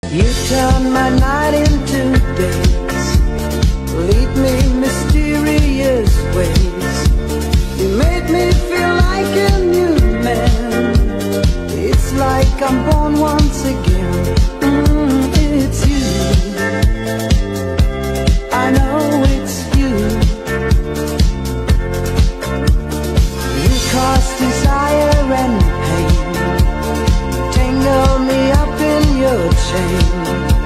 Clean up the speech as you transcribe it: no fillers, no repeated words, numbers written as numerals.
You turn my night into days, lead me mysterious ways. You made me feel like a new man. It's like I'm born once again. It's you, I know it's you. You cause desire and pain, tangle me up in your chain.